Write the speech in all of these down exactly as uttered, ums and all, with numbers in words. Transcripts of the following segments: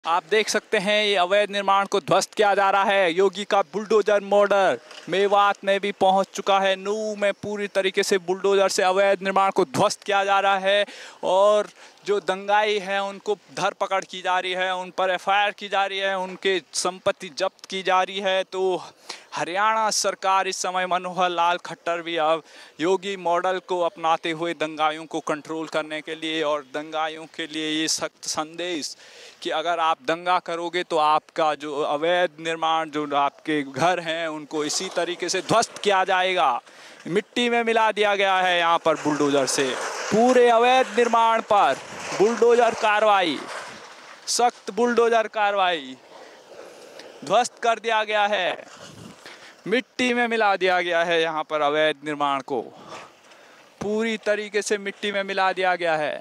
आप देख सकते हैं ये अवैध निर्माण को ध्वस्त किया जा रहा है। योगी का बुलडोजर मॉडल मेवात में भी पहुंच चुका है। नूह में पूरी तरीके से बुलडोजर से अवैध निर्माण को ध्वस्त किया जा रहा है और जो दंगाई हैं उनको धर पकड़ की जा रही है, उन पर एफ आई आर की जा रही है, उनके संपत्ति जब्त की जा रही है। तो हरियाणा सरकार इस समय मनोहर लाल खट्टर भी अब योगी मॉडल को अपनाते हुए दंगाइयों को कंट्रोल करने के लिए और दंगाइयों के लिए ये सख्त संदेश कि अगर आप दंगा करोगे तो आपका जो अवैध निर्माण जो आपके घर हैं उनको इसी तरीके से ध्वस्त किया जाएगा, मिट्टी में मिला दिया गया है। यहाँ पर बुलडोजर से पूरे अवैध निर्माण पर बुलडोजर कार्रवाई, सख्त बुलडोजर कार्रवाई, ध्वस्त कर दिया गया है, मिट्टी में मिला दिया गया है। यहाँ पर अवैध निर्माण को पूरी तरीके से मिट्टी में मिला दिया गया है।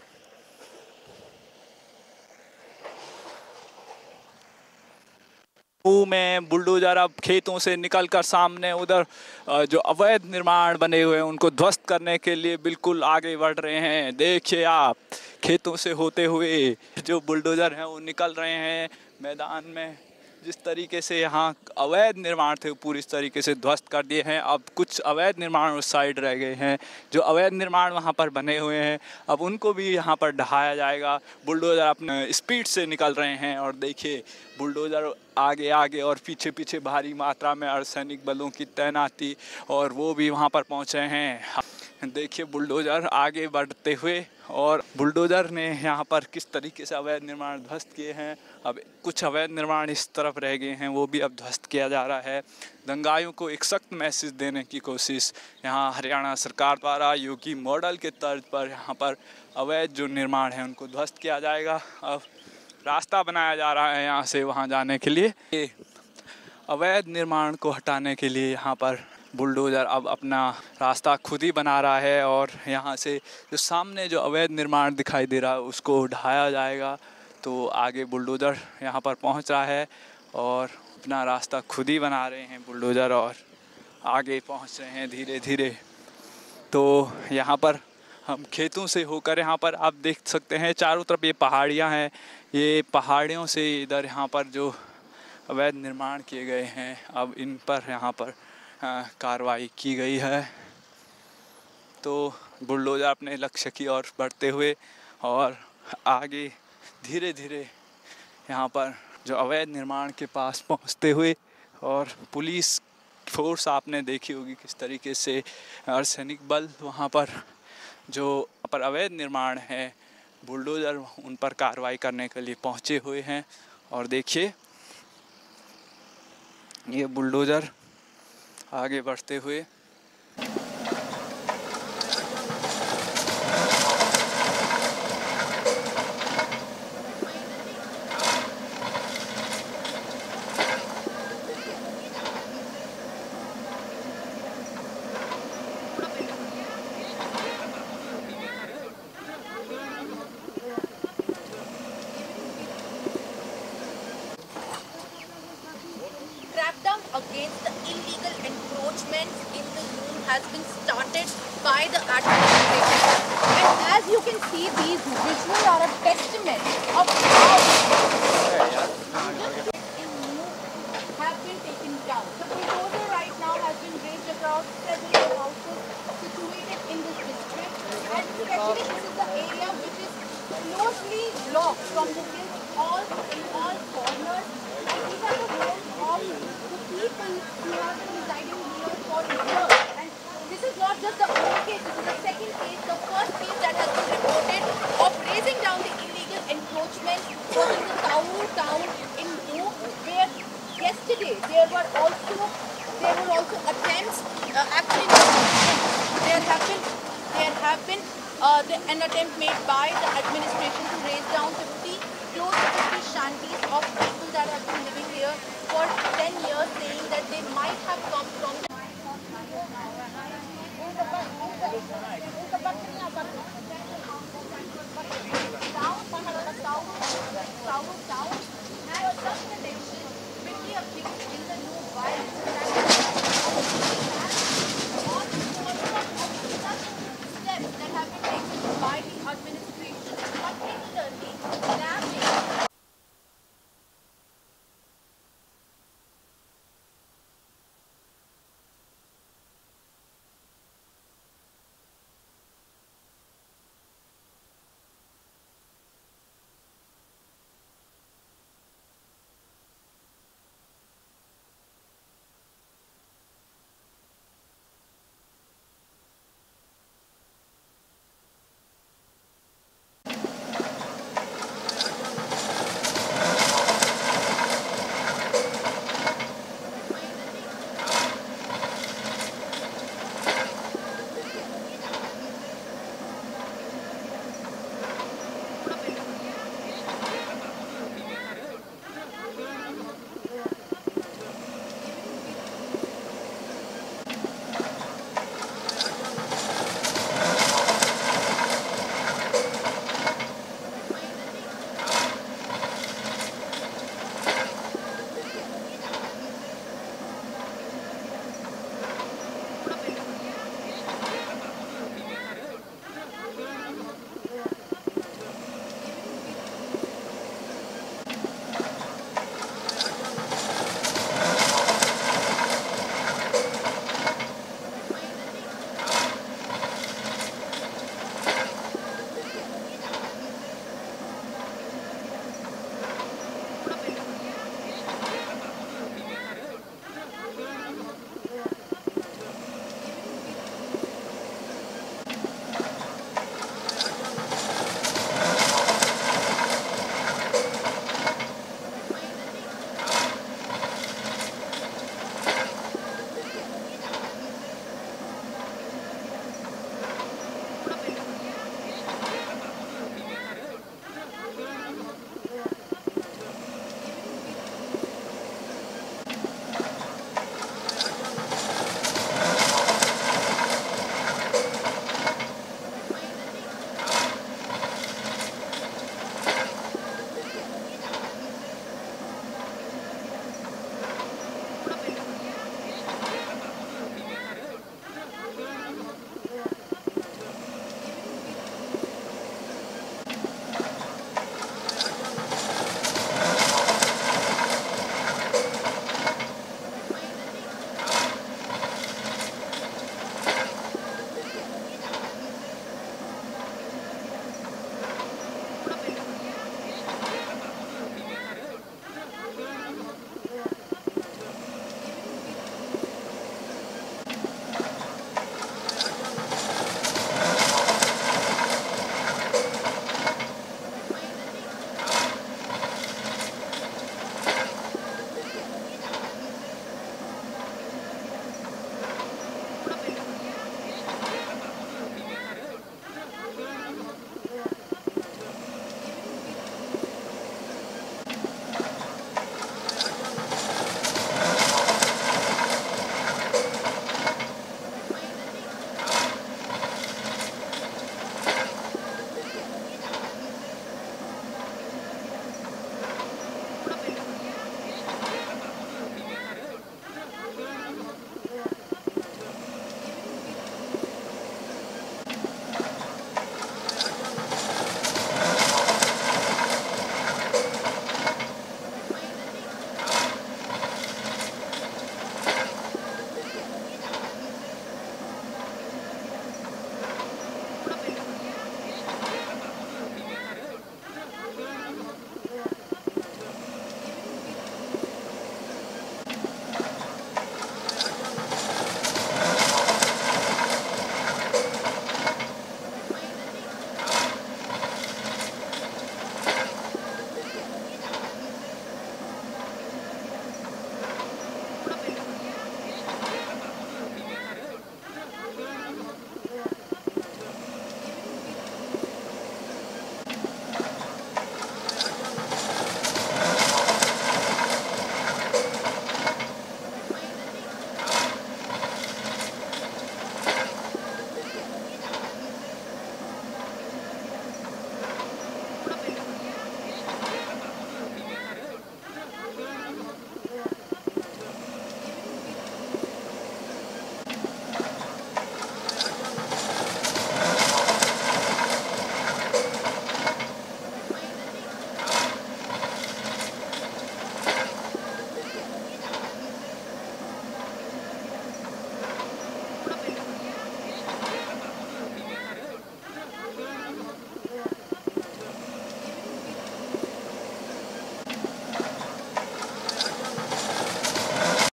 में बुलडोजर अब खेतों से निकलकर सामने उधर जो अवैध निर्माण बने हुए हैं उनको ध्वस्त करने के लिए बिल्कुल आगे बढ़ रहे हैं। देखिए आप, खेतों से होते हुए जो बुलडोजर हैं वो निकल रहे हैं मैदान में। जिस तरीके से यहाँ अवैध निर्माण थे पूरी तरीके से ध्वस्त कर दिए हैं। अब कुछ अवैध निर्माण उस साइड रह गए हैं, जो अवैध निर्माण वहाँ पर बने हुए हैं अब उनको भी यहाँ पर ढहाया जाएगा। बुलडोजर अपने स्पीड से निकल रहे हैं और देखिए बुलडोजर आगे आगे और पीछे पीछे भारी मात्रा में अर्धसैनिक बलों की तैनाती और वो भी वहाँ पर पहुँचे हैं। देखिए बुलडोजर आगे बढ़ते हुए और बुलडोजर ने यहाँ पर किस तरीके से अवैध निर्माण ध्वस्त किए हैं। अब कुछ अवैध निर्माण इस तरफ रह गए हैं, वो भी अब ध्वस्त किया जा रहा है। दंगाइयों को एक सख्त मैसेज देने की कोशिश यहाँ हरियाणा सरकार द्वारा योगी मॉडल के तर्ज पर यहाँ पर अवैध जो निर्माण है उनको ध्वस्त किया जाएगा। अब रास्ता बनाया जा रहा है यहाँ से वहाँ जाने के लिए। अवैध निर्माण को हटाने के लिए यहाँ पर बुलडोजर अब अपना रास्ता खुद ही बना रहा है और यहाँ से जो सामने जो अवैध निर्माण दिखाई दे रहा है उसको ढाया जाएगा। तो आगे बुलडोजर यहाँ पर पहुँच रहा है और अपना रास्ता खुद ही बना रहे हैं बुलडोजर और आगे पहुँच रहे हैं धीरे धीरे। तो यहाँ पर हम खेतों से होकर यहाँ पर आप देख सकते हैं चारों तरफ ये पहाड़ियाँ हैं। ये पहाड़ियों से इधर यहाँ पर जो अवैध निर्माण किए गए हैं अब इन पर यहाँ पर कार्रवाई की गई है। तो बुलडोजर अपने लक्ष्य की ओर बढ़ते हुए और आगे धीरे धीरे यहाँ पर जो अवैध निर्माण के पास पहुँचते हुए और पुलिस फोर्स आपने देखी होगी किस तरीके से अर्धसैनिक बल वहाँ पर जो पर अवैध निर्माण है बुलडोजर उन पर कार्रवाई करने के लिए पहुँचे हुए हैं। और देखिए ये बुलडोजर आगे बढ़ते हुए crackdown against the illegal encroachments in the Noor has been started by the administration. And as you can see, these visuals are a testament of how in Noor have been taken down. The bulldozer right now has been raised across several houses situated in this district, and especially this is the area which is closely blocked from the hills all in all corners. And these are the homes of the people who have been residing here for years. And this is not just the only case, this is the second case. The first case that has been reported of raising down the illegal encroachment was in the Taur town in Noor, where yesterday there were also there were also attempts. Uh, actually, there have been there have been uh, the, an attempt made by the administration to raise down fifty close to fifty shanties of people that have been living here for ten years, saying that they might have come from the South